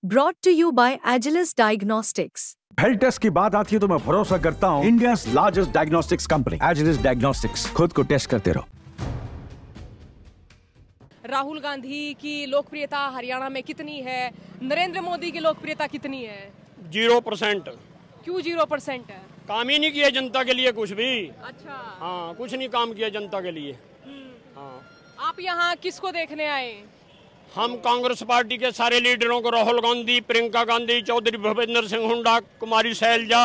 Brought to you by Agilus Diagnostics. Health test की बात आती है तो मैं भरोसा करता हूँ India largest diagnostics company Agilus diagnostics. खुद को टेस्ट करते रहो। राहुल गांधी की लोकप्रियता हरियाणा में कितनी है? नरेंद्र मोदी की लोकप्रियता कितनी है? 0%। क्यों 0% है? काम ही नहीं किया जनता के लिए कुछ भी। अच्छा। हाँ, कुछ नहीं काम किया जनता के लिए। हाँ। आप यहाँ किसको देखने आए? हम कांग्रेस पार्टी के सारे लीडरों को, राहुल गांधी, प्रियंका गांधी, चौधरी भूपेंद्र सिंह हुड्डा, कुमारी शैलजा,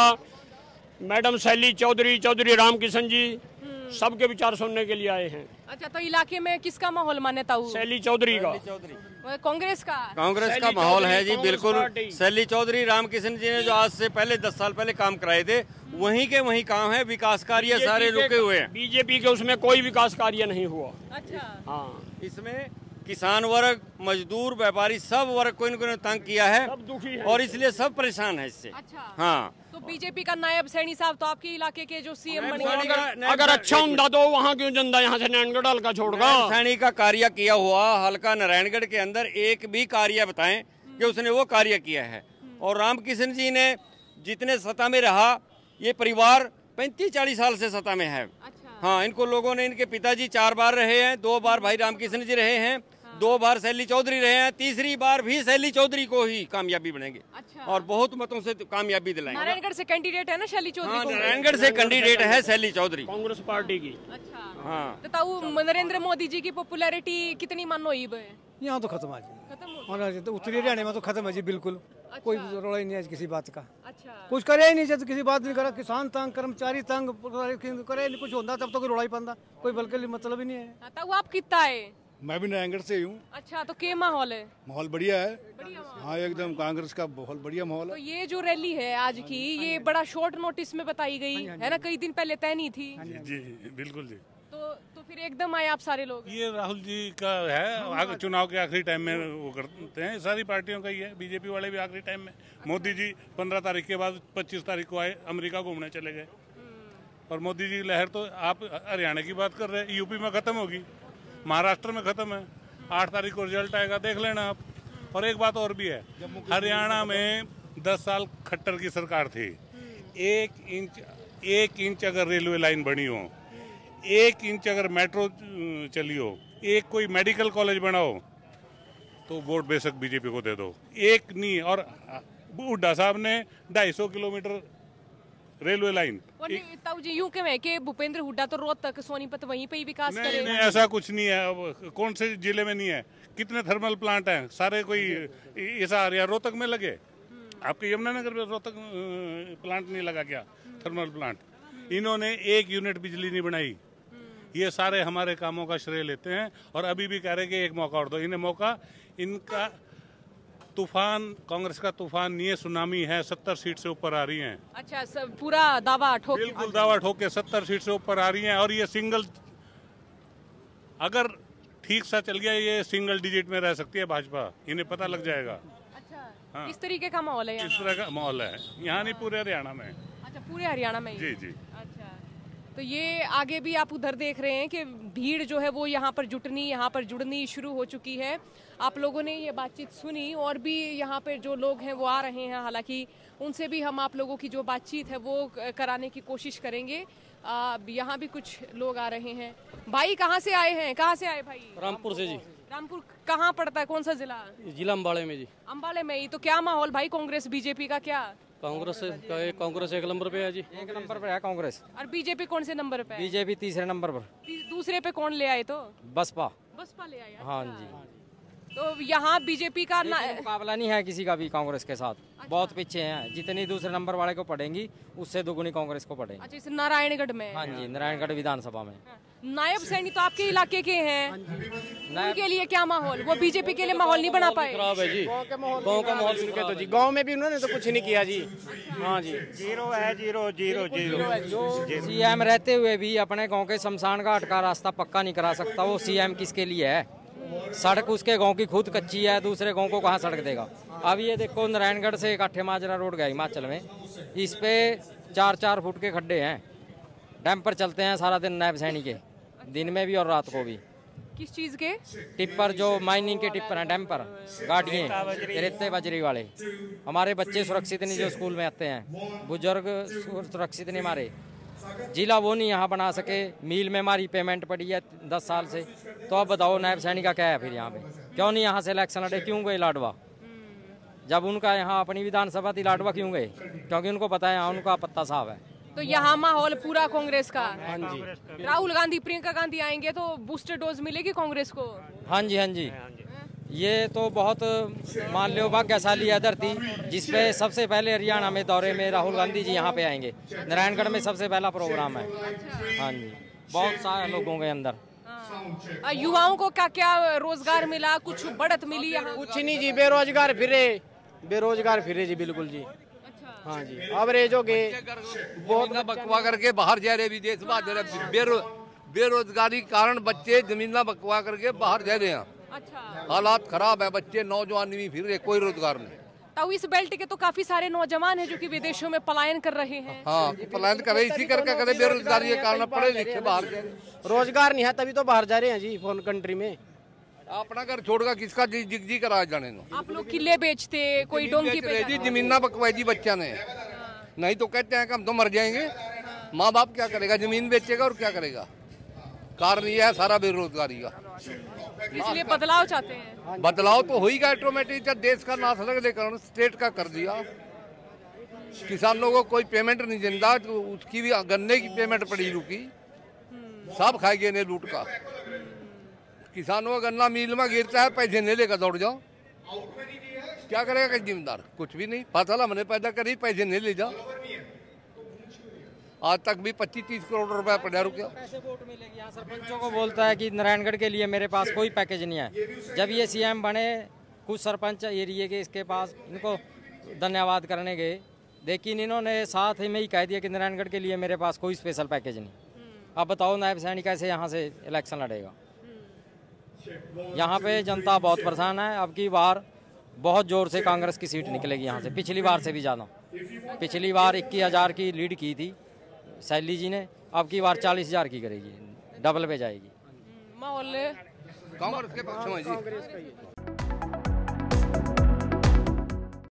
मैडम शैली चौधरी, चौधरी रामकिशन जी, सबके विचार सुनने के लिए आए हैं। अच्छा, तो इलाके में किसका माहौल मान्यता हुआ? शैली चौधरी का। कांग्रेस का? कांग्रेस का माहौल है जी, बिल्कुल। शैली चौधरी, रामकिशन जी ने जो आज से पहले 10 साल पहले काम कराए थे, वहीं के वहीं काम है। विकास कार्य सारे रुके हुए हैं। बीजेपी के उसमें कोई विकास कार्य नहीं हुआ। अच्छा। हाँ, इसमें किसान वर्ग, मजदूर, व्यापारी, सब वर्ग को इनको तंग किया है, सब दुखी है और इसलिए सब परेशान है इससे। अच्छा। हाँ, तो बीजेपी का नायब सैनी साहब तो आपके इलाके के जो सीएम बन गए, अगर अच्छा होता तो वहाँ क्यों जनता यहाँ से नारायणगढ़ हल्का छोड़गा? सैनी का कार्य किया हुआ हल्का नारायणगढ़ के अंदर एक भी कार्य बताएं कि उसने वो कार्य किया है। और रामकिशन जी ने जितने सत्ता में रहा, ये परिवार 35-40 साल से सत्ता में है। अच्छा। हाँ, इनको लोगों ने, इनके पिताजी 4 बार रहे हैं, 2 बार भाई रामकिशन जी रहे हैं, 2 बार शैली चौधरी रहे हैं, तीसरी बार भी शैली चौधरी को ही कामयाबी बनेंगे। अच्छा। और बहुत मतों से कामयाबी दिलाएंगे। नारायणगढ़ से कैंडिडेट है ना शैली चौधरी? हाँ, नारायणगढ़ से कैंडिडेट है शैली चौधरी, कांग्रेस पार्टी की। अच्छा। हाँ। तो ताऊ नरेंद्र मोदी जी की पॉपुलैरिटी कितनी मानो ही है? यहाँ तो खत्म है जी, खत्म हो हमारा तो उत्तरी हरियाणा में तो खत्म है जी, बिल्कुल। अच्छा। कोई रोड़ा ही नहीं है किसी बात का। अच्छा। कुछ करे ही नहीं, जब किसी बात नहीं करा, किसान तंग, कर्मचारी तंग, करे नहीं, कुछ होता तब तो कोई रोड़ा ही पाता, कोई बल के लिए मतलब ही नहीं है। ताऊ आप कितना है? मैं भी नारायणगढ़ से ही हूँ। अच्छा, तो क्या माहौल है? माहौल बढ़िया है। बढ़िया माहौल। हाँ, एकदम कांग्रेस का बहुत बढ़िया माहौल तो है। ये जो रैली है आज की, ये बड़ा शॉर्ट नोटिस में बताई गई है ना, कई दिन पहले तय नहीं थी। जी बिल्कुल जी। तो फिर एकदम आए आप सारे लोग? ये राहुल जी का है, चुनाव के आखिरी टाइम में वो करते हैं, सारी पार्टियों का ही है। बीजेपी वाले भी आखिरी टाइम में। मोदी जी 15 तारीख के बाद 25 तारीख को आए, अमेरिका घूमने चले गए। और मोदी जी लहर तो आप हरियाणा की बात कर रहे हैं, यूपी में खत्म होगी, महाराष्ट्र में खत्म है। 8 तारीख को रिजल्ट आएगा, देख लेना आप। और एक बात और भी है, हरियाणा में 10 साल खट्टर की सरकार थी। 1 इंच अगर रेलवे लाइन बनी हो, 1 इंच अगर मेट्रो चली हो, एक कोई मेडिकल कॉलेज बनाओ, तो वोट बेशक बीजेपी को दे दो। एक नहीं, और हुड्डा साहब ने 250 किलोमीटर रेलवे लाइन। ताऊ जी यूं क्यों है कि भूपेंद्र हुड्डा तो रोहतक, सोनीपत वहीं पे ही विकास करे? नहीं, ऐसा कुछ नहीं है। अब कौन से जिले में नहीं है? कितने थर्मल प्लांट हैं? सारे कोई ऐसा आ रहा है रोहतक में लगे? आपके यमुनानगर में रोहतक प्लांट नहीं लगा क्या? Thermal plant. इन्होंने 1 यूनिट बिजली नहीं बनाई। ये सारे हमारे कामों का श्रेय लेते हैं, और अभी भी कह रहे कि एक मौका और दो। इन्हें मौका, इनका तूफान, कांग्रेस का तूफान नहीं है, सुनामी है। 70 सीट से ऊपर आ रही हैं। अच्छा, सब पूरा दावा ठोक? बिल्कुल दावा ठोक के 70 सीट से ऊपर आ रही हैं। और ये सिंगल, अगर ठीक सा चल गया, ये सिंगल डिजिट में रह सकती है भाजपा। इन्हें पता लग जाएगा। अच्छा। हाँ। इस तरीके का माहौल है यहाँ? इस तरह का माहौल है यहाँ, नहीं पूरे हरियाणा में। अच्छा, पूरे हरियाणा में ही? जी जी। अच्छा, तो ये आगे भी आप उधर देख रहे हैं कि भीड़ जो है वो यहाँ पर जुड़नी शुरू हो चुकी है। आप लोगों ने ये बातचीत सुनी, और भी यहाँ पर जो लोग हैं वो आ रहे हैं, हालांकि उनसे भी हम आप लोगों की जो बातचीत है वो कराने की कोशिश करेंगे। यहाँ भी कुछ लोग आ रहे हैं। भाई कहाँ से आए हैं? कहाँ से आए भाई? रामपुर से जी। रामपुर कहाँ पड़ता है, कौन सा जिला? जिला अम्बाड़े में जी। अम्बाड़े में ही। तो क्या माहौल भाई, कांग्रेस बीजेपी का क्या? कांग्रेस 1 नंबर पे है जी। 1 नंबर पे है कांग्रेस। और बीजेपी कौन से नंबर पे है? बीजेपी 3रे नंबर पर। दूसरे पे कौन ले आए? तो बसपा। बसपा ले आए? हाँ अच्छा। जी। तो यहाँ बीजेपी का मुकाबला नहीं है किसी का भी कांग्रेस के साथ। अच्छा। बहुत पीछे हैं, जितनी दूसरे नंबर वाले को पड़ेंगी उससे दुगुनी कांग्रेस को पड़ेगी। अच्छा, इस नारायणगढ़ में? हाँ जी, नारायणगढ़ विधानसभा में। नायब सैनी तो आपके इलाके के हैं, उनके लिए क्या माहौल? वो बीजेपी के लिए माहौल नहीं बना पाए? खराब है जी, गाँव का माहौल उनके तो जी, गाँव में भी उन्होंने तो कुछ नहीं किया जी। हाँ जी, 0 है, 0 सीएम रहते हुए भी अपने गांव के शमशान घाट का रास्ता पक्का नहीं करा सकता। वो सीएम किसके लिए है? सड़क उसके गांव की खुद कच्ची है, दूसरे गांव को कहाँ सड़क देगा? अब ये देखो, नारायणगढ़ से काठे माजरा रोड गया हिमाचल में, इस पे 4-4 फुट के खड्डे हैं। डैम पर चलते हैं सारा दिन नायब सैनी के, दिन में भी और रात को भी। किस चीज के? टिप्पर, जो माइनिंग के टिप्पर हैं, डैम्पर, गाड़ियाँ, रेते बजरी वाले। हमारे बच्चे सुरक्षित नहीं जो स्कूल में आते हैं, बुजुर्ग सुरक्षित नहीं हमारे। जिला वो नहीं यहाँ बना सके, मील में हमारी पेमेंट पड़ी है 10 साल से। तो अब बताओ नायब सैनी का क्या है फिर यहाँ पे? क्यों नहीं यहाँ से इलेक्शन लड़े? क्यों गए लाडवा? जब उनका यहाँ अपनी विधानसभा थी, लाडवा क्यों गए? क्योंकि उनको पता है यहाँ उनका पत्ता साफ है। तो यहाँ माहौल पूरा कांग्रेस का। हाँ जी। राहुल गांधी, प्रियंका गांधी आएंगे तो बूस्टर डोज मिलेगी कांग्रेस को। हाँ जी, हाँ जी। ये तो बहुत मान लो भाग्यशाली है धरती, जिसपे सबसे पहले हरियाणा में दौरे में राहुल गांधी जी यहाँ पे आएंगे। नारायणगढ़ में सबसे पहला प्रोग्राम है। हाँ जी, बहुत सारे लोगों के अंदर। युवाओं को क्या क्या रोजगार मिला, कुछ बढ़त मिली यहाँ? कुछ नहीं जी, बेरोजगार फिरे जी, बिल्कुल जी। हाँ जी, एवरेज हो गए बहुत बकवा करके बाहर जा रहे, विदेश बेरोजगारी कारण बच्चे जमीन बकवा करके बाहर जा रहे हैं। अच्छा। हालात खराब है, बच्चे नौजवान भी फिर रहे, कोई रोजगार नहीं। तो इस बेल्ट के तो काफी सारे नौजवान हैं जो कि विदेशों में पलायन कर रहे हैं। हाँ, पलायन कर रहे, इसी करके करे बेरोजगारी के कारण पढ़े लिखे बाहर जा रहे। रोजगार नहीं है तभी तो बाहर जा रहे हैं जी, फॉरेन कंट्री में। अपना घर छोड़कर किसका जी करा जाने नो। आप लोग किले बेचते, कोई डोंकी पे जी, जमीन बकवाई जी बच्चा ने, नहीं तो कहते हैं कि हम तो मर जाएंगे। माँ बाप क्या करेगा? जमीन बेचेगा और क्या करेगा? कारण ये है सारा बेरोजगारी का। इसलिए बदलाव चाहते हैं। बदलाव तो हो ही गया ऑटोमेटिक, जब देश का नाश लगने कारण स्टेट का कर दिया। किसानों को कोई पेमेंट नहीं जिंदा, तो उसकी भी गन्ने की पेमेंट पड़ी रुकी, सब खाए गए ने लूट का। किसानों का गन्ना मिल में गिरता है, पैसे नहीं लेकर दौड़ जाओ, क्या करेगा जिम्मेदार? कुछ भी नहीं। फसल हमने पैदा करी, पैसे नहीं ले जाओ। आज तक भी 25-30 करोड़ रुपया पड़ा रुपया। पैसे वोट मिलेगी यहाँ। सरपंचों को बोलता है कि नारायणगढ़ के लिए मेरे पास कोई पैकेज नहीं है। जब ये सीएम बने, कुछ सरपंच एरिए के इसके पास इनको धन्यवाद करने गए, लेकिन इन्होंने साथ ही में ही कह दिया कि नारायणगढ़ के लिए मेरे पास कोई स्पेशल पैकेज नहीं। अब बताओ नायब सैनी कैसे यहाँ से इलेक्शन लड़ेगा? यहाँ पे जनता बहुत परेशान है। अब की बार बहुत जोर से कांग्रेस की सीट निकलेगी यहाँ से, पिछली बार से भी ज़्यादा। पिछली बार 21,000 की लीड की थी सैली जी ने, अब की बार 40,000 की करेगी, डबल पे जाएगी। माहौल कांग्रेस के पक्ष में जी।